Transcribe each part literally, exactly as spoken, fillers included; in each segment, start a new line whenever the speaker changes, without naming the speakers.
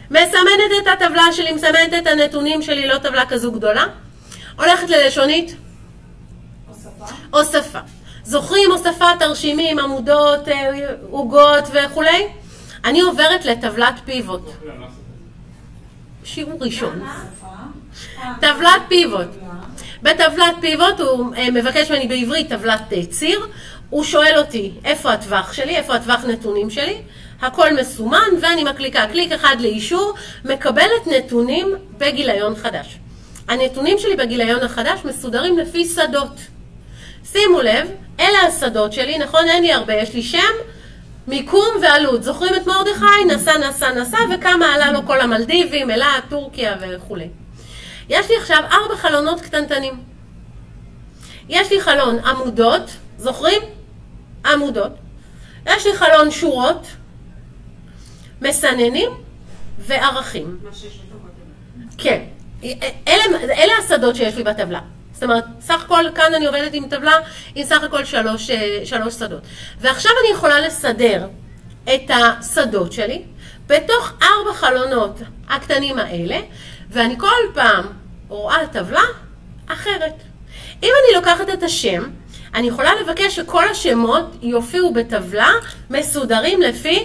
מסמנת את הטבלה שלי, מסמנת את הנתונים שלי, לא טבלה כזו גדולה. הולכת ללשונית.
הוספה.
הוספה. זוכרים הוספה, תרשימים, עמודות, עוגות וכולי? אני עוברת לטבלת פיבוט. שיעור ראשון. טבלת פיבוט. בטבלת פיבוט הוא מבקש ממני בעברית טבלת ציר. הוא שואל אותי איפה הטווח שלי, איפה הטווח נתונים שלי. הכל מסומן ואני מקליקה קליק אחד לאישור, מקבלת נתונים בגיליון חדש. הנתונים שלי בגיליון החדש מסודרים לפי שדות. שימו לב, אלה השדות שלי, נכון? אין לי הרבה, יש לי שם, מיקום ועלות. זוכרים את מרדכי? נסע, נסע, נסע, וכמה עלה לו כל המלדיבים, אלה, טורקיה וכו'. יש לי עכשיו ארבע חלונות קטנטנים. יש לי חלון עמודות, זוכרים? עמודות. יש לי חלון שורות, מסננים וערכים.
מה שיש בתוך הטבלה.
כן. אלה, אלה השדות שיש לי בטבלה. זאת אומרת, סך הכל, כאן אני עובדת עם טבלה, עם סך הכל שלוש, שלוש שדות. ועכשיו אני יכולה לסדר את השדות שלי בתוך ארבע חלונות הקטנים האלה, ואני כל פעם רואה טבלה אחרת. אם אני לוקחת את השם, אני יכולה לבקש שכל השמות יופיעו בטבלה מסודרים לפי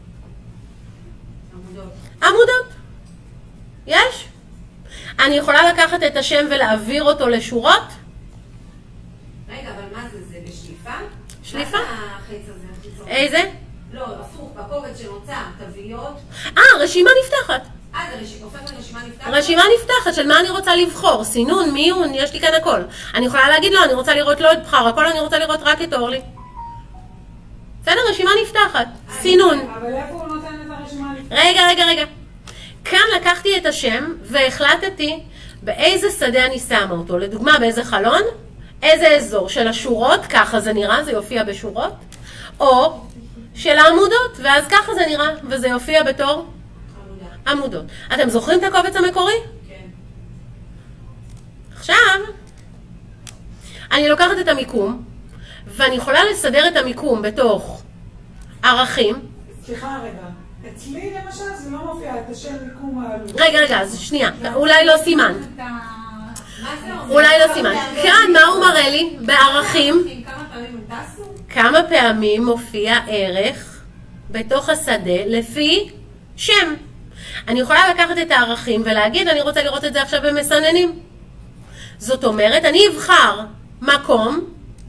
עמודות.
עמודות. יש? אני יכולה לקחת את השם ולהעביר אותו לשורות?
רגע, אבל מה זה? זה בשליפה?
שליפה?
מה זה החץ הזה? החיצוני?
איזה?
לא, הפוך, בקובץ שנוצר, תוויות.
אה, רשימה נפתחת.
אה, זה רשימה, הופך לרשימה נפתחת?
רשימה נפתחת של מה אני רוצה לבחור, סינון, מיון, יש לי כאן הכל. אני יכולה להגיד לו, אני רוצה לראות לא את בחר, הכל אני רוצה לראות רק את אורלי. בסדר, רשימה נפתחת, סינון.
אבל איפה הוא נותן את הרשימה נפתחת?
רגע, רגע, רגע. כאן לקחתי את השם והחלטתי באיזה שדה אני שמה אותו. לדוגמה, באיזה חלון, איזה אזור של השורות, ככה זה נראה, זה יופיע בשורות, או של העמודות, ואז ככה זה נראה, וזה יופיע בתור
עמודה.
עמודות. אתם זוכרים את הקובץ המקורי?
כן.
עכשיו, אני לוקחת את המיקום, ואני יכולה לסדר את המיקום בתוך ערכים.
סליחה רגע, אצלי למשל זה לא מופיע את השם מיקום העלות.
רגע, רגע, אז שנייה, אולי לא סימן.
מה זה אומר?
אולי לא סימן. כאן, מה הוא מראה לי? בערכים.
כמה פעמים הם טסו?
כמה פעמים מופיע ערך בתוך השדה לפי שם. אני יכולה לקחת את הערכים ולהגיד, אני רוצה לראות את זה עכשיו במסננים. זאת אומרת, אני אבחר מקום,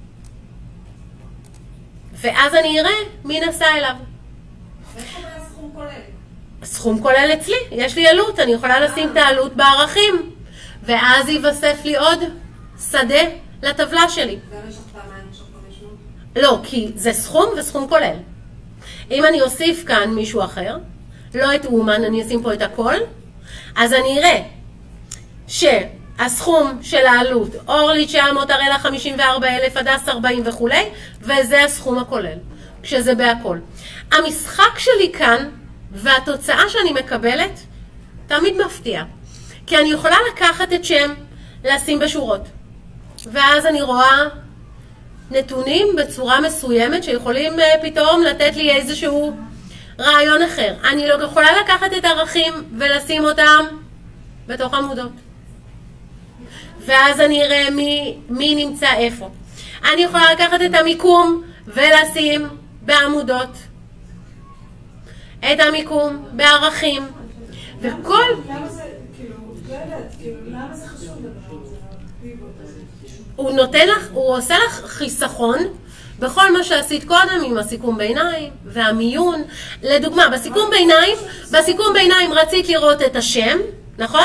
ואז אני אראה מי נסע אליו.
איך אומר הסכום כולל?
הסכום כולל אצלי, יש לי עלות, אני יכולה לשים את העלות בערכים, ואז ייווסף לי עוד שדה לטבלה שלי.
גם יש לך פעמיים, יש לך חמש מאות?
לא, כי זה סכום וסכום כולל. אם אני אוסיף כאן מישהו אחר, לא את אומן, אני אשים פה את הכל, אז אני אראה שהסכום של העלות, אורלי תשע מאות, אראלה חמישים וארבע אלף, הדס ארבעים וכולי, וזה הסכום הכולל, כשזה בהכל. המשחק שלי כאן, והתוצאה שאני מקבלת, תמיד מפתיע. כי אני יכולה לקחת את שם, לשים בשורות. ואז אני רואה נתונים בצורה מסוימת שיכולים פתאום לתת לי איזשהו רעיון אחר. אני לא יכולה לקחת את הערכים ולשים אותם בתוך עמודות. ואז אני אראה מי, מי נמצא איפה. אני יכולה לקחת את המיקום ולשים בעמודות. את המיקום בערכים. וכל...
למה זה, כאילו, לא יודעת, כאילו, למה זה חשוב לדבר על זה?
הוא נותן לך, הוא עושה לך חיסכון בכל מה שעשית קודם עם הסיכום ביניים והמיון. לדוגמה, בסיכום ביניים, בסיכום ביניים רצית לראות את השם, נכון?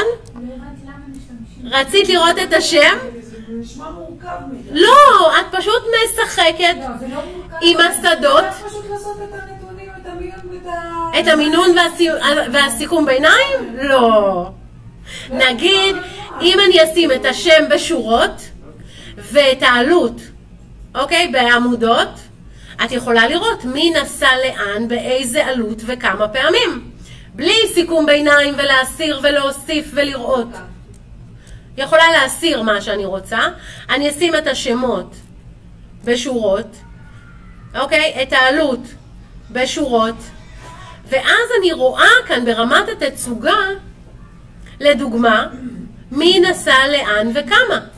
רצית לראות את השם?
זה נשמע מורכב מדי.
לא, את פשוט משחקת
לא, זה לא מורכב.
עם השדות,
צריך פשוט לעשות את הנתונים, את המינון ואת ה...
את המינון והסי- והסיכום ביניים? לא. נגיד, אם אני אשים את השם בשורות ואת העלות, אוקיי, בעמודות, את יכולה לראות מי נסע לאן, באיזה עלות וכמה פעמים. בלי סיכום ביניים ולהסיר ולהוסיף ולראות. יכולה להסיר מה שאני רוצה. אני אשים את השמות בשורות, אוקיי, את העלות בשורות, ואז אני רואה כאן ברמת התצוגה, לדוגמה, מי נסע לאן וכמה.